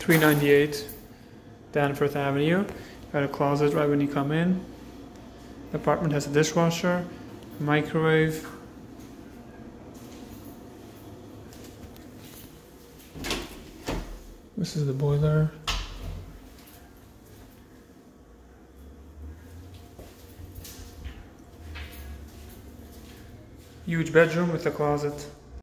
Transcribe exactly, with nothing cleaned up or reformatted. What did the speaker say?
three ninety-eight Danforth Avenue. Got a closet right when you come in. The apartment has a dishwasher, a microwave, this is the boiler, huge bedroom with a closet.